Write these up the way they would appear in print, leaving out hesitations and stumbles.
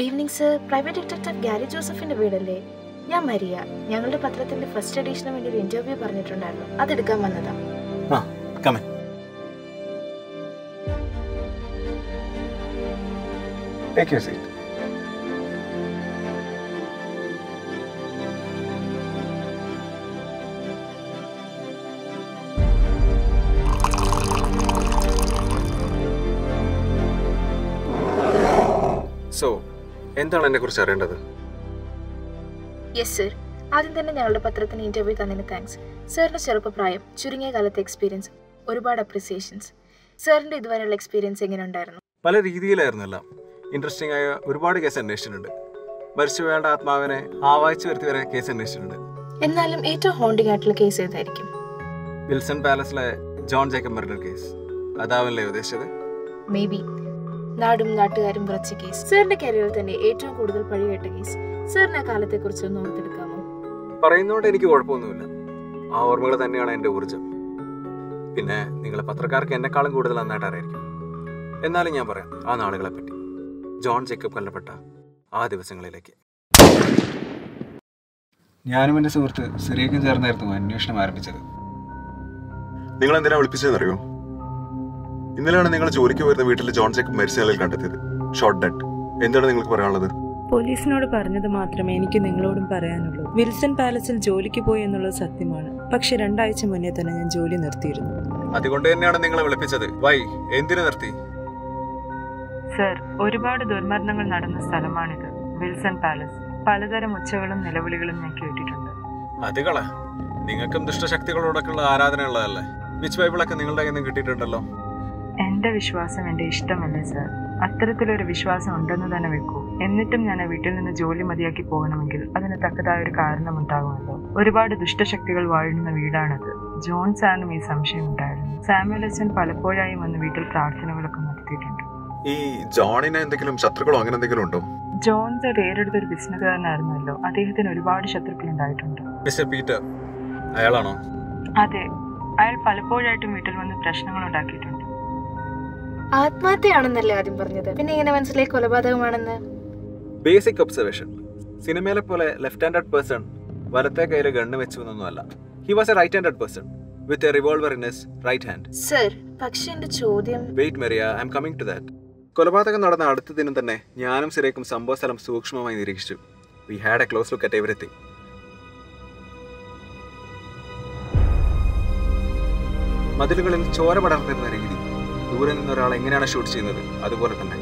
Good evening sir. Private detective Gary ജോസഫിന്റെ വീടല്ലേ? ഞാൻ മരിയ. ഞങ്ങളുടെ പത്രത്തിന്റെ ഫസ്റ്റ് എഡിഷന് വേണ്ടി ഒരു ഇന്റർവ്യൂ പറഞ്ഞിട്ടുണ്ടായിരുന്നു. അതെടുക്കാൻ വന്നതാ. Take your seat. So, എന്താണ് എന്നെ കുറിച്ച് അറിയേണ്ടത്? Yes sir. ആദ്യം തന്നെ ഞങ്ങളുടെ പത്രത്തിന് ഇന്റർവ്യൂ തന്നതിന് താങ്ക്സ്. സാറിന്റെ ചെറുപ്പപ്രായം, ചുരുങ്ങിയ കാലത്തെ എക്സ്പീരിയൻസ്, ഒരുപാട് അപ്രിസിയേഷൻസ്. സാറിന്റെ ഇതുവരെയുള്ള എക്സ്പീരിയൻസ് എങ്ങനെ ഉണ്ടായിരുന്നു? പല രീതിയിലായിരുന്നു എല്ലാം. ഇൻട്രസ്റ്റിംഗ് ആയ ഒരുപാട് കേസ് അന്വേഷിച്ചിട്ടുണ്ട്. മരിച്ചുപോയാളുടെ ആത്മാവിനെ ആവാഹിച്ചു വരുത്തി വരെ കേസ് അന്വേഷിച്ചിട്ടുണ്ട്. എന്നാലും ഏറ്റവും ഹോണ്ടിങ് ആയിട്ടുള്ള കേസ് ഏതായിരിക്കും? വിൽസൺ പാലസിലെ ജോൺ ജേക്കബ് മർഡർ കേസ്. അതാവല്ലേ ഉദ്ദേശിച്ചത്? May be. നാടും നാട്ടുകാരും വിറച്ച കേസ്. സാറിന്റെ കരിയറിൽ തന്നെ ഏറ്റവും കൂടുതൽ പഴികേട്ട കേസ്. സാറിന് ആ കാലത്തെ കുറിച്ച് ഒന്ന് ഓർത്തെടുക്കാമോ? പറയുന്നതുകൊണ്ട് എനിക്ക് കുഴപ്പമൊന്നുമില്ല. ആ ഓർമ്മകൾ തന്നെയാണ് എന്റെ ഊർജ്ജം. പിന്നെ നിങ്ങളെ പത്രക്കാർക്ക് എന്നെക്കാളും കൂടുതൽ നന്നായിട്ട് അറിയായിരിക്കും. എന്നാലും ഞാൻ പറയാം ആ നാളുകളെ പറ്റി. ജോൺ ജേക്കബ് കൊല്ലപ്പെട്ട ആ ദിവസങ്ങളിലേക്ക്. ഞാനും എന്റെ സുഹൃത്ത് സിറിയക്കും ചേർന്നായിരുന്നു അന്വേഷണം ആരംഭിച്ചത്. നിങ്ങൾ എന്തിനാ വിളിപ്പിച്ചതെന്നറിയോ? ഇന്നലെയാണ് നിങ്ങൾ ജോലിക്ക് വരുന്ന വീട്ടിൽ ജോൺ ജേക്കബ് മരിച്ച നിലയിൽ കണ്ടെത്തിയത്. Shot dead. എന്താണ് നിങ്ങൾക്ക് പറയാനുള്ളത്? പോലീസിനോട് പറഞ്ഞത് മാത്രമേ എനിക്ക് നിങ്ങളോടും പറയാനുള്ളൂ. വിൽസൺ പാലസിൽ ജോലിക്ക് പോയി എന്നുള്ളത് സത്യമാണ്. പക്ഷെ 2 ആഴ്ച മുന്നേ തന്നെ ഞാൻ ജോലി നിർത്തിയിരുന്നു. അതുകൊണ്ട് തന്നെയാണ് നിങ്ങളെ വിളിപ്പിച്ചത്. വൈ? എന്തിനു നിർത്തി? സർ, ഒരുപാട് ദുർമരണങ്ങൾ നടന്ന സ്ഥലമാണിത്, വിൽസൺ പാലസ്. പലതരം ഒച്ചകളും നിലവിളികളും ഞാൻ കേട്ടിട്ടുണ്ട്. അതുകളെ നിങ്ങൾക്കും ദുഷ്ടശക്തികളോടൊക്കെയുള്ള ആരാധനയുള്ളതല്ലേ? വിച്ച് ബൈബിളൊക്കെ നിങ്ങളുടെ കയ്യിൽ നിന്ന് കിട്ടിയിട്ടുണ്ടല്ലോ. എന്റെ വിശ്വാസം എന്റെ ഇഷ്ടമല്ലേ സർ? അത്തരത്തിലൊരു വിശ്വാസം ഉണ്ടെന്ന് തന്നെ വെക്കൂ. എന്നിട്ടും ഞാൻ ആ വീട്ടിൽ നിന്ന് ജോലി മതിയാക്കി പോകണമെങ്കിൽ അതിന് തക്കതായ ഒരു കാരണമുണ്ടാകുമല്ലോ. ഒരുപാട് ദുഷ്ടശക്തികൾ വാഴുന്ന വീടാണത്. ജോൺ സാറിനും ഈ സംശയം ഉണ്ടായിരുന്നു. സാമുവൽ അച്ഛൻ പലപ്പോഴായും വന്ന് വീട്ടിൽ പ്രാർത്ഥനകളൊക്കെ നടത്തിയിട്ടുണ്ട്. ഈ ജോണിന് എന്തെങ്കിലും ശത്രുക്കളോ അങ്ങനെ എന്തെങ്കിലും ഉണ്ടോ? ജോൺ സാർ പേരെടുത്തൊരു ബിസിനസ്സുകാരനായിരുന്നല്ലോ. അദ്ദേഹത്തിന് ഒരുപാട് ശത്രുക്കൾ ഉണ്ടായിട്ടുണ്ട്. മിസ്റ്റർ പീറ്റർ അയാളാണോ? അതെ, അയാൾ പലപ്പോഴായിട്ടും വീട്ടിൽ വന്ന് പ്രശ്നങ്ങൾ ഉണ്ടാക്കിയിട്ടുണ്ട്. ആത്മഹത്യയാണെന്നല്ലേ ആദ്യം പറഞ്ഞത്? പിന്നെ എങ്ങനെ മനസ്സിലായി കൊലപാതകമാണെന്ന്? Basic observation. സിനിമയിലെ പോലെ ലെഫ്റ്റ് ഹാൻഡഡ് പേഴ്സൺ വലത്തെ കയ്യിൽ ഗണ്ണ് വെച്ചൊന്നുമല്ല. He was a right handed person with a revolver in his right hand. Sir, പക്ഷേ എന്റെ ചോദ്യം. Wait Maria, I am coming to that. കൊലപാതകം നടന്ന അടുത്ത ദിനം തന്നെ ഞാനും സിറിയക്കും സംഭവ സ്ഥലം സൂക്ഷ്മമായി നിരീക്ഷിച്ചു. We had a close look at everything. മതിലുകളിൽ ചോര പടർന്നിരുന്ന രീതി, ദൂരെ നിന്നൊരാൾ എങ്ങനെയാണ് ഷൂട്ട് ചെയ്യുന്നത് അതുപോലെ തന്നെ.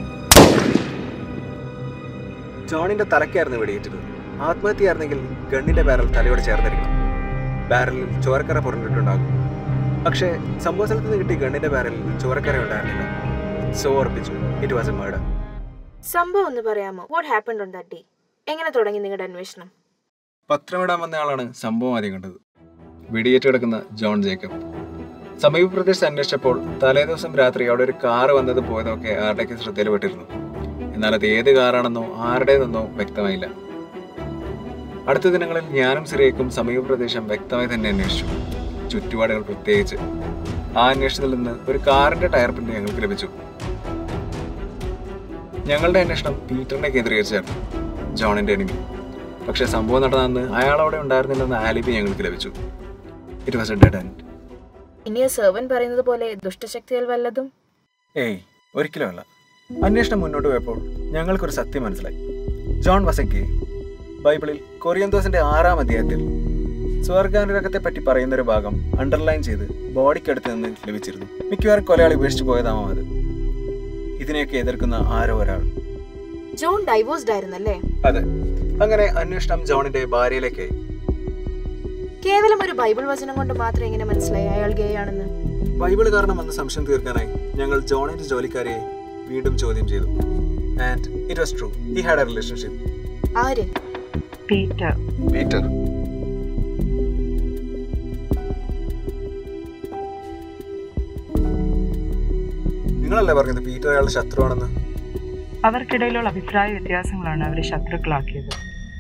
ജോണിന്റെ തലക്കായിരുന്നു വെടിയേറ്റത്. ആത്മഹത്യയായിരുന്നെങ്കിൽ ഗണ്ണിന്റെ ബാരൽ തലയോട് ചേർന്നിരിക്കണം. ബാരലിൽ ചോരക്കര പുറണ്ടിട്ടുണ്ടാകും. പക്ഷേ സംഭവ സ്ഥലത്ത് നിന്ന് കിട്ടിയ ഗണ്ണിന്റെ ബാരലിൽ ചോരക്കര ഉണ്ടായിരുന്നില്ല. സോ ഉറപ്പിച്ചു ഇറ്റ് വാസ് എ മർഡർ. സംഭവം ഒന്ന് പറയാമോ? What happened on that day? എങ്ങനെ തുടങ്ങി നിങ്ങളുടെ അന്വേഷണം? പത്രമിടാൻ വന്ന ആളാണ് സംഭവം ആദ്യം കണ്ടത്. വെടിയേറ്റ് കിടക്കുന്ന ജോൺ ജേക്കബ്. സമീപ പ്രദേശത്ത് അന്വേഷിച്ചപ്പോൾ തലേദിവസം രാത്രി അവിടെ ഒരു കാറ് വന്നത് പോയതൊക്കെ ആരുടെയൊക്കെ ശ്രദ്ധയിൽപ്പെട്ടിരുന്നു. എന്നാൽ അത് ഏത് കാറാണെന്നോ ആരുടേതെന്നോ വ്യക്തമായില്ല. അടുത്ത ദിനങ്ങളിൽ ഞാനും സിറിയക്കും സമീപ പ്രദേശം വ്യക്തമായി തന്നെ അന്വേഷിച്ചു. ചുറ്റുപാടുകൾ പ്രത്യേകിച്ച്. ആ അന്വേഷണത്തിൽ നിന്ന് ഒരു കാറിന്റെ ടയർ പ്രിന്റ് ഞങ്ങൾക്ക് ലഭിച്ചു. ഞങ്ങളുടെ അന്വേഷണം പീറ്ററിനെ കേന്ദ്രീകരിച്ചായിരുന്നു, ജോണിന്റെ എനിമി. പക്ഷെ സംഭവം നടന്ന അയാൾ അവിടെ ഉണ്ടായിരുന്നില്ലെന്ന ആലിബി ഞങ്ങൾക്ക് ലഭിച്ചു. It was a dead end. ഇനി സെർവൻ പറയുന്നത് പോലെ ദുഷ്ടശക്തികൾ വല്ലതും? ഏയ്, ഒരിക്കലുമല്ല. അന്വേഷണം മുന്നോട്ട് പോയപ്പോൾ ഞങ്ങൾക്കൊരു സത്യം മനസ്സിലായി. John was a gay. ബൈബിളിൽ കൊറിയന്തോസിന്റെ 6-ാം അധ്യായത്തിൽ സ്വർഗാനുരാഗത്തെ പറ്റി പറയുന്നൊരു ഭാഗം അണ്ടർലൈൻ ചെയ്ത് ബോഡിക്കടുത്ത് നിന്ന് ലഭിച്ചിരുന്നു. മിക്കവാറും കൊലയാളി ഉപേക്ഷിച്ചു പോയതാമോ അത്. ഇതിനെയൊക്കെ എതിർക്കുന്ന ആരോ ഒരാൾ. ജോൺ ഡൈവോഴ്സ്ഡ് ആയിരുന്നല്ലേ? അതെ. അങ്ങനെ അന്വേഷണം ജോണിന്റെ ഭാര്യയിലേക്കായി. കേവലം ഒരു ബൈബിൾ വചനം കൊണ്ട് മാത്രം എങ്ങനെ മനസ്സിലായി അയാൾ ഗേ ആണെന്ന്? ബൈബിൾ കാരണം വന്ന സംശയം തീർക്കാനായി ഞങ്ങൾ ജോണിന്റെ ജോലിക്കാരിയെ വീണ്ടും ചോദ്യം ചെയ്തു. And it was true. He had a relationship. ആര്? പീറ്റർ. പീറ്റർ. നിങ്ങളല്ലേ പറഞ്ഞത് പീറ്റർ അയാളുടെ ശത്രുവാണെന്ന്? അവർക്കിടയിലുള്ള അഭിപ്രായ വ്യത്യാസങ്ങളാണ് അവരെ ശത്രുക്കളാക്കിയത്.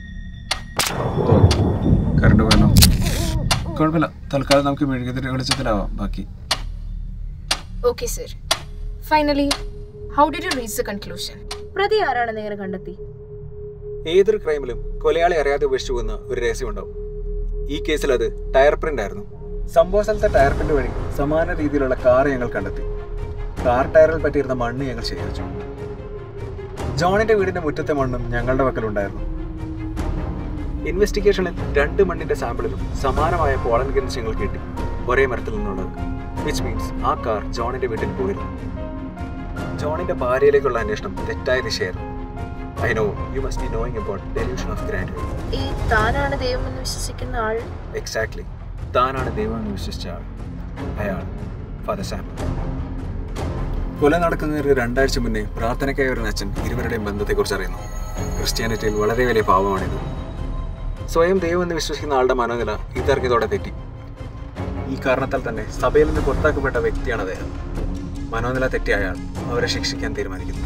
കറണ്ട് വേണം. കുഴപ്പമില്ല, തൽക്കാലം നമുക്ക് മെഴുകുതിരി വെളിച്ചത്തിലാവാം ബാക്കി. Okay, sir. Finally, how did you reach the conclusion? പ്രതി ആരാണെന്ന് എങ്ങനെ കണ്ടെത്തി? ഏതൊരു ക്രൈമിലും കൊലയാളി അറിയാതെ ഉപേക്ഷിച്ചു പോകുന്ന ഒരു രഹസ്യമുണ്ടാവും. ഈ കേസിൽ അത് ടയർ പ്രിന്റ് ആയിരുന്നു. സംഭവ സ്ഥലത്തെ ടയർ പ്രിന്റ് വഴി സമാന രീതിയിലുള്ള കാർ ഞങ്ങൾ കണ്ടെത്തി. കാർ ടയറിൽ പറ്റിയിരുന്ന മണ്ണ് ഞങ്ങൾ ശേഖരിച്ചു. ജോണിന്റെ വീടിന്റെ മുറ്റത്തെ മണ്ണും ഞങ്ങളുടെ പക്കലുണ്ടായിരുന്നു. ഇൻവെസ്റ്റിഗേഷനിൽ 2 മണ്ണിന്റെ സാമ്പിളിലും സമാനമായ പോളൻ ഗ്രെയിൻസ് ഞങ്ങൾ കിട്ടി, ഒരേ മരത്തിൽ നിന്നുള്ളത്. വിച്ച് മീൻസ് ആ കാർ ജോണിന്റെ വീട്ടിൽ പോയിരുന്നു. ജോണിന്റെ ഭാര്യയിലേക്കുള്ള അന്വേഷണം തെറ്റായ ദിശയായിരുന്നു. I know you must be knowing about delusion of grandeur. ഈ താനാണ് ദൈവമെന്ന് വിശ്വസിക്കുന്ന ആൾ? Exactly. താനാണ് ദൈവമെന്ന് വിശ്വസിച്ച ആൾ. അയാൾ ഫാദർ സാം. കൊല നടക്കുന്നതിന് 2 ആഴ്ച മുന്നേ പ്രാർത്ഥനയ്ക്കായ ഒരു അച്ഛൻ ഇരുവരുടെയും ബന്ധത്തെക്കുറിച്ച് അറിയുന്നു. ക്രിസ്ത്യാനിറ്റിയിൽ വളരെ വലിയ പാവമാണിത്. സ്വയം ദൈവമെന്ന് വിശ്വസിക്കുന്ന ആളുടെ മനോനില ഇതറിഞ്ഞതോടെ തെറ്റി. ഈ കാരണത്താൽ തന്നെ സഭയിൽ നിന്ന് പുറത്താക്കപ്പെട്ട വ്യക്തിയാണ് അദ്ദേഹം. മനോനില തെറ്റിയ അയാൾ അവരെ ശിക്ഷിക്കാൻ തീരുമാനിക്കുന്നു.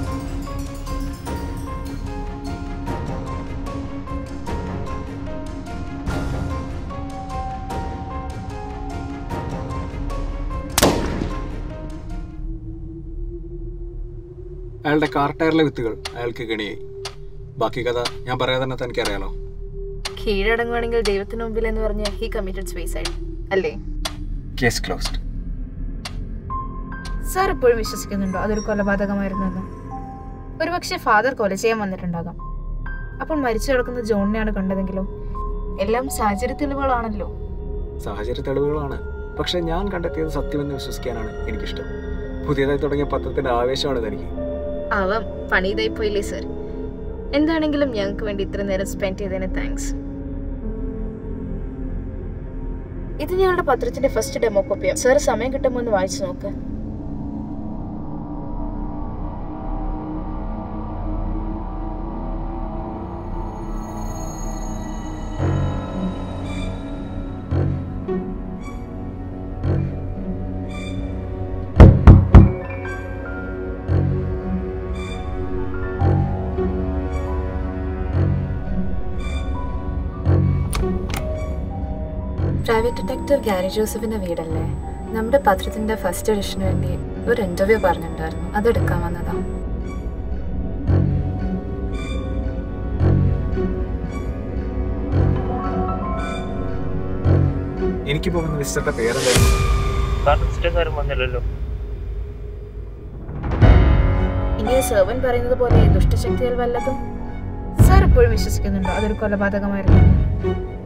അയാളുടെ കാർ ടയറിലെ വിത്തുകൾ അയാൾക്ക് കെണിയായി. ബാക്കി കഥ ഞാൻ പറയാതെ തന്നെ തനിക്കറിയാലോ. കീഴടങ്ങുവാണെങ്കിൽ ദൈവത്തിന് മുമ്പിൽ എന്ന് പറഞ്ഞ ഹി കമ്മിറ്റഡ് സൂയിസൈഡ് അല്ലേ? Case closed. സാർ ഇപ്പോഴും വിശ്വസിക്കുന്നുണ്ടോ അതൊരു കൊലപാതകമായിരുന്നെന്ന്? ഒരുപക്ഷെ ഫാദർ കൊല ചെയ്യാൻ വന്നിട്ടുണ്ടാകാം. അപ്പോൾ മരിച്ചു കിടക്കുന്ന ജോണിനെയാണ് കണ്ടതെങ്കിലോ? എല്ലാം സാഹചര്യ തെളിവുകളാണല്ലോ. സാഹചര്യ തെളിവുകളാണ്, പക്ഷെ ഞാൻ കണ്ടെത്തിയത് സത്യമെന്ന് വിശ്വസിക്കാനാണ് എനിക്കിഷ്ടം. പുതിയതായി തുടങ്ങിയ പത്രത്തിന്റെ ആവേശമാണ് തനിക്ക്. ആവാം, പണിതായി പോയില്ലേ സർ. എന്താണെങ്കിലും ഞങ്ങൾക്ക് വേണ്ടി ഇത്ര നേരം സ്പെൻഡ് ചെയ്തതിന് താങ്ക്സ്. ഇത് ഞങ്ങളുടെ പത്രത്തിന്റെ ഫസ്റ്റ് ഡെമോ കോപ്പിയാണ്. സാർ സമയം കിട്ടുമ്പോൾ ഒന്ന് വായിച്ചു നോക്ക്. പ്രൈവറ്റ് ഡിറ്റക്ടീവ് ഗാരി ജോസഫിന്റെ വീടല്ലേ? നമ്മുടെ പത്രത്തിന്റെ ഫസ്റ്റ് എഡിഷന് വേണ്ടി ഒരു ഇന്റർവ്യൂ പറഞ്ഞിട്ടുണ്ടായിരുന്നു, അതെടുക്കാൻ വന്നതാ. എനിക്ക് പോകുന്ന വിസിറ്ററുടെ പേരെന്തായിരുന്നു? ഇനി സെർവൻ പറയുന്നത് പോലെ ദുഷ്ടശക്തികൾ വല്ലതും? സാർ ഇപ്പോഴും വിശ്വസിക്കുന്നുണ്ടോ അതൊരു കൊലപാതകമായിരുന്നു?